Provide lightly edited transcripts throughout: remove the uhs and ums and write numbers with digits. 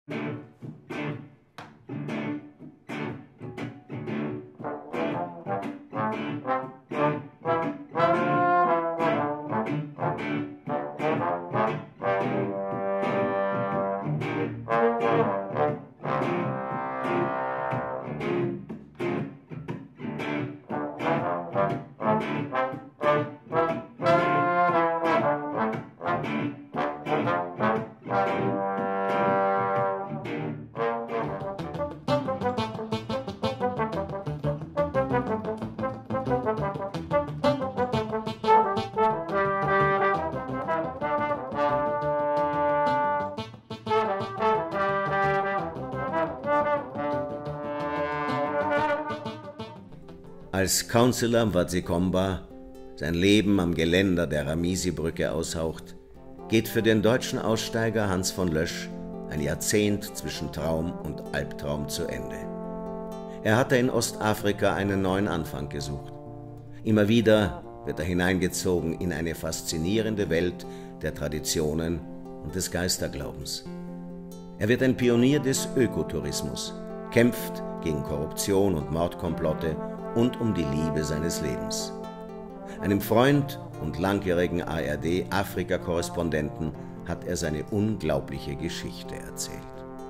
Als Councillor Mvatsikomba sein Leben am Geländer der Ramisi-Brücke aushaucht, geht für den deutschen Aussteiger Hans von Lösch ein Jahrzehnt zwischen Traum und Albtraum zu Ende. Er hatte in Ostafrika einen neuen Anfang gesucht. Immer wieder wird er hineingezogen in eine faszinierende Welt der Traditionen und des Geisterglaubens. Er wird ein Pionier des Ökotourismus, kämpft gegen Korruption und Mordkomplotte und um die Liebe seines Lebens. Einem Freund und langjährigen ARD-Afrika-Korrespondenten hat er seine unglaubliche Geschichte erzählt.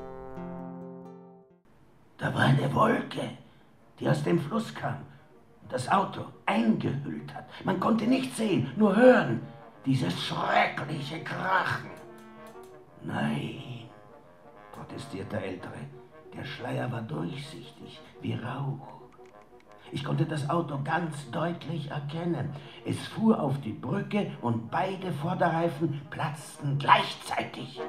Da war eine Wolke, die aus dem Fluss kam und das Auto eingehüllt hat. Man konnte nichts sehen, nur hören, dieses schreckliche Krachen. Nein, protestiert der Ältere, der Schleier war durchsichtig, wie Rauch. Ich konnte das Auto ganz deutlich erkennen. Es fuhr auf die Brücke und beide Vorderreifen platzten gleichzeitig.